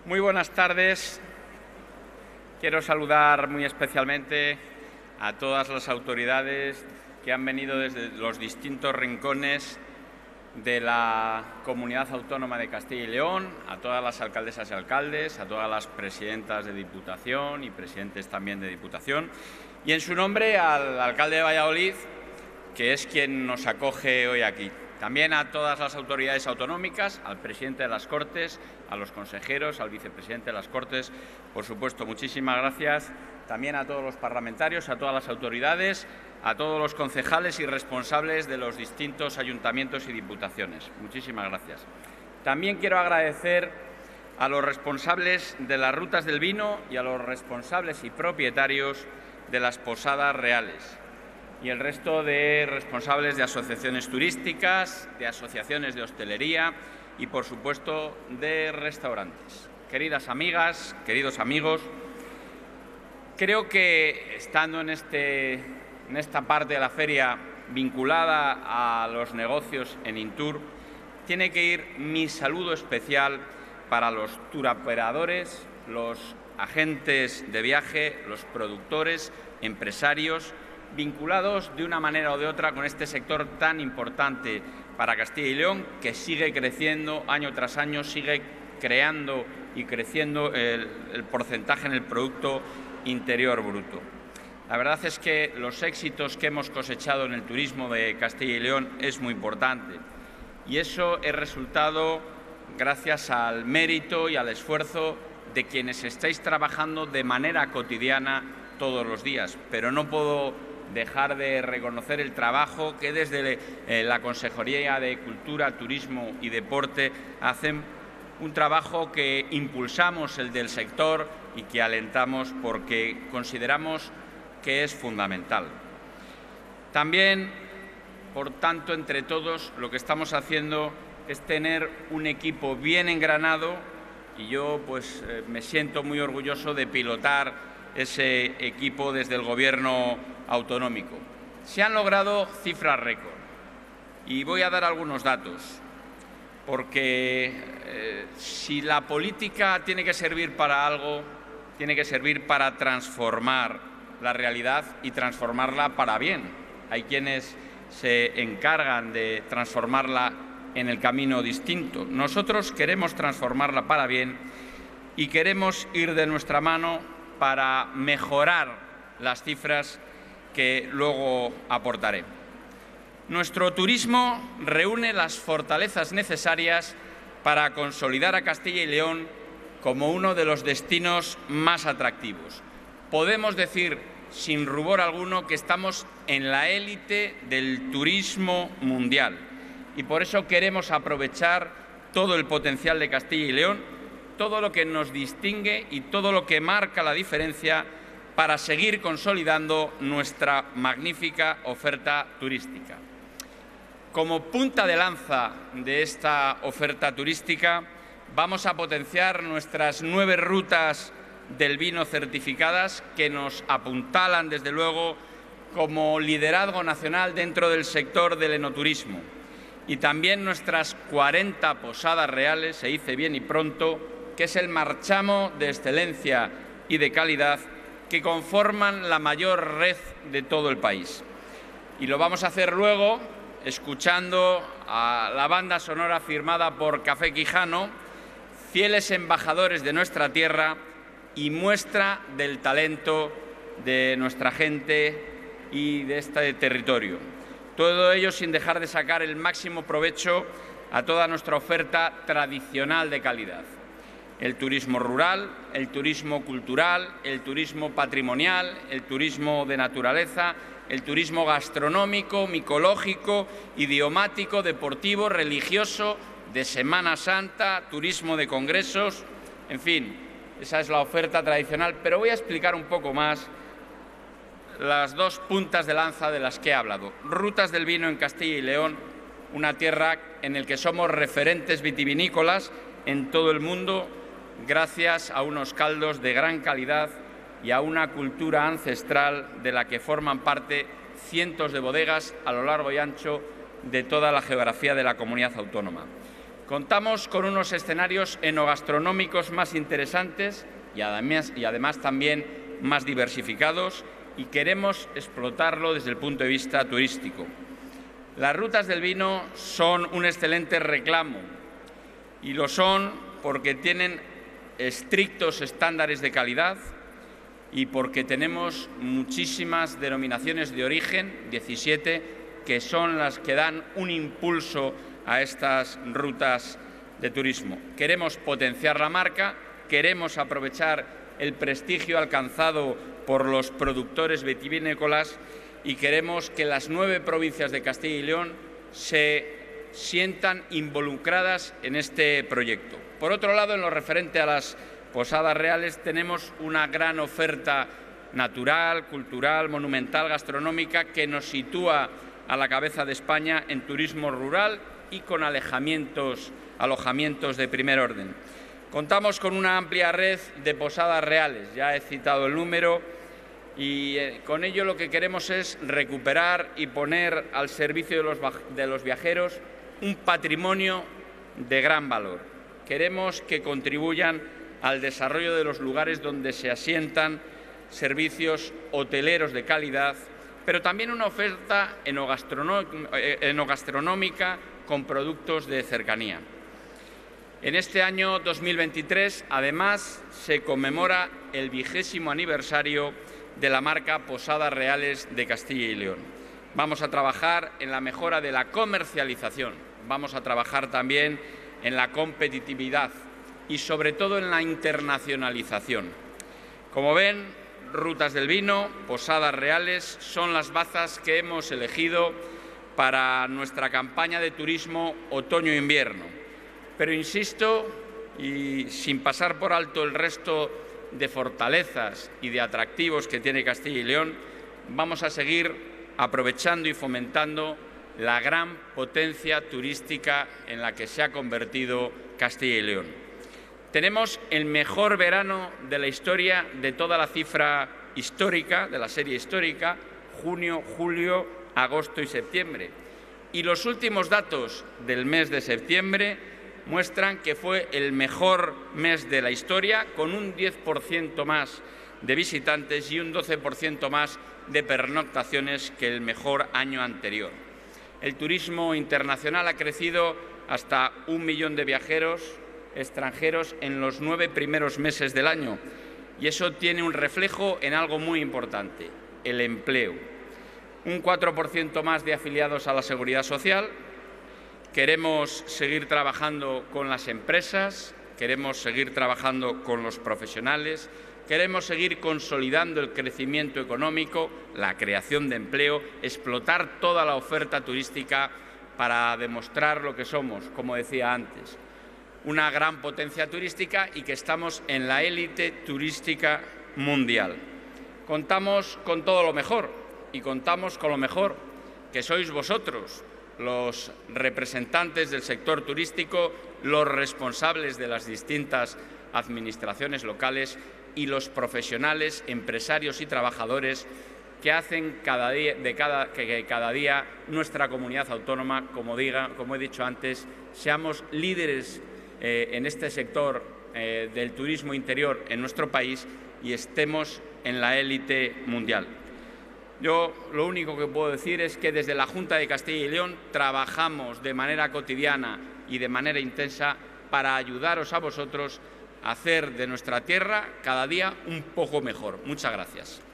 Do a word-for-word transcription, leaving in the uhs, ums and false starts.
Muy buenas tardes. Quiero saludar muy especialmente a todas las autoridades que han venido desde los distintos rincones de la Comunidad Autónoma de Castilla y León, a todas las alcaldesas y alcaldes, a todas las presidentas de Diputación y presidentes también de Diputación, y en su nombre al alcalde de Valladolid, que es quien nos acoge hoy aquí. También a todas las autoridades autonómicas, al presidente de las Cortes, a los consejeros, al vicepresidente de las Cortes, por supuesto, muchísimas gracias. También a todos los parlamentarios, a todas las autoridades, a todos los concejales y responsables de los distintos ayuntamientos y diputaciones. Muchísimas gracias. También quiero agradecer a los responsables de las rutas del vino y a los responsables y propietarios de las posadas reales, y el resto de responsables de asociaciones turísticas, de asociaciones de hostelería y, por supuesto, de restaurantes. Queridas amigas, queridos amigos, creo que estando en, este, en esta parte de la feria vinculada a los negocios en Intur, tiene que ir mi saludo especial para los turoperadores, los agentes de viaje, los productores, empresarios, vinculados de una manera o de otra con este sector tan importante para Castilla y León, que sigue creciendo año tras año, sigue creando y creciendo el, el porcentaje en el Producto Interior Bruto. La verdad es que los éxitos que hemos cosechado en el turismo de Castilla y León es muy importante, y eso es resultado gracias al mérito y al esfuerzo de quienes estáis trabajando de manera cotidiana todos los días, pero no puedo dejar de reconocer el trabajo que desde la Consejería de Cultura, Turismo y Deporte hacen, un trabajo que impulsamos el del sector y que alentamos porque consideramos que es fundamental. También, por tanto, entre todos lo que estamos haciendo es tener un equipo bien engranado, y yo pues me siento muy orgulloso de pilotar ese equipo desde el Gobierno autonómico. Se han logrado cifras récord, y voy a dar algunos datos, porque eh, si la política tiene que servir para algo, tiene que servir para transformar la realidad y transformarla para bien. Hay quienes se encargan de transformarla en el camino distinto. Nosotros queremos transformarla para bien y queremos ir de nuestra mano para mejorar las cifras que luego aportaré. Nuestro turismo reúne las fortalezas necesarias para consolidar a Castilla y León como uno de los destinos más atractivos. Podemos decir sin rubor alguno que estamos en la élite del turismo mundial, y por eso queremos aprovechar todo el potencial de Castilla y León, todo lo que nos distingue y todo lo que marca la diferencia para seguir consolidando nuestra magnífica oferta turística. Como punta de lanza de esta oferta turística, vamos a potenciar nuestras nueve rutas del vino certificadas, que nos apuntalan, desde luego, como liderazgo nacional dentro del sector del enoturismo, y también nuestras cuarenta posadas reales, se dice bien y pronto, que es el marchamo de excelencia y de calidad que conforman la mayor red de todo el país. Y lo vamos a hacer luego escuchando a la banda sonora firmada por Café Quijano, fieles embajadores de nuestra tierra y muestra del talento de nuestra gente y de este territorio. Todo ello sin dejar de sacar el máximo provecho a toda nuestra oferta tradicional de calidad. El turismo rural, el turismo cultural, el turismo patrimonial, el turismo de naturaleza, el turismo gastronómico, micológico, idiomático, deportivo, religioso, de Semana Santa, turismo de congresos, en fin, esa es la oferta tradicional, pero voy a explicar un poco más las dos puntas de lanza de las que he hablado. Rutas del vino en Castilla y León, una tierra en la que somos referentes vitivinícolas en todo el mundo, gracias a unos caldos de gran calidad y a una cultura ancestral de la que forman parte cientos de bodegas a lo largo y ancho de toda la geografía de la comunidad autónoma. Contamos con unos escenarios enogastronómicos más interesantes y además, y además también más diversificados, y queremos explotarlo desde el punto de vista turístico. Las rutas del vino son un excelente reclamo y lo son porque tienen estrictos estándares de calidad y porque tenemos muchísimas denominaciones de origen, diecisiete, que son las que dan un impulso a estas rutas de turismo. Queremos potenciar la marca, queremos aprovechar el prestigio alcanzado por los productores vitivinícolas y queremos que las nueve provincias de Castilla y León se sientan involucradas en este proyecto. Por otro lado, en lo referente a las Posadas Reales, tenemos una gran oferta natural, cultural, monumental, gastronómica, que nos sitúa a la cabeza de España en turismo rural y con alojamientos, alojamientos de primer orden. Contamos con una amplia red de Posadas Reales, ya he citado el número, y eh, con ello lo que queremos es recuperar y poner al servicio de los, de los viajeros un patrimonio de gran valor. Queremos que contribuyan al desarrollo de los lugares donde se asientan servicios hoteleros de calidad, pero también una oferta enogastronómica con productos de cercanía. En este año dos mil veintitrés, además, se conmemora el vigésimo aniversario de la marca Posadas Reales de Castilla y León. Vamos a trabajar en la mejora de la comercialización, vamos a trabajar también en la competitividad y, sobre todo, en la internacionalización. Como ven, Rutas del Vino, Posadas Reales, son las bazas que hemos elegido para nuestra campaña de turismo otoño-invierno. Pero insisto, y sin pasar por alto el resto de fortalezas y de atractivos que tiene Castilla y León, vamos a seguir aprovechando y fomentando la gran potencia turística en la que se ha convertido Castilla y León. Tenemos el mejor verano de la historia de toda la cifra histórica, de la serie histórica, junio, julio, agosto y septiembre. Y los últimos datos del mes de septiembre muestran que fue el mejor mes de la historia, con un diez por ciento más de visitantes y un doce por ciento más de pernoctaciones que el mejor año anterior. El turismo internacional ha crecido hasta un millón de viajeros extranjeros en los nueve primeros meses del año, y eso tiene un reflejo en algo muy importante: el empleo. Un cuatro por ciento más de afiliados a la Seguridad Social. Queremos seguir trabajando con las empresas, queremos seguir trabajando con los profesionales, queremos seguir consolidando el crecimiento económico, la creación de empleo, explotar toda la oferta turística para demostrar lo que somos, como decía antes, una gran potencia turística y que estamos en la élite turística mundial. Contamos con todo lo mejor y contamos con lo mejor que sois vosotros, los representantes del sector turístico, los responsables de las distintas administraciones locales y los profesionales, empresarios y trabajadores que hacen cada día, de cada, que cada día nuestra comunidad autónoma, como, diga, como he dicho antes, seamos líderes eh, en este sector eh, del turismo interior en nuestro país y estemos en la élite mundial. Yo lo único que puedo decir es que desde la Junta de Castilla y León trabajamos de manera cotidiana y de manera intensa para ayudaros a vosotros a hacer de nuestra tierra cada día un poco mejor. Muchas gracias.